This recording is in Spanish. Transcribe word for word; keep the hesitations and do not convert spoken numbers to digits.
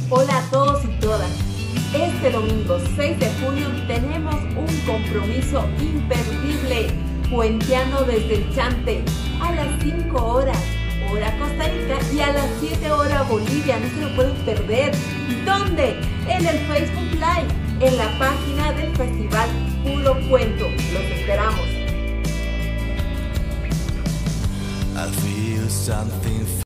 Hola a todos y todas. Este domingo seis de junio tenemos un compromiso imperdible, puenteando desde el Chante a las cinco horas, hora Costa Rica, y a las siete horas Bolivia. No se lo pueden perder. ¿Dónde? En el Facebook Live, en la página del Festival Puro Cuento. Los esperamos. I feel something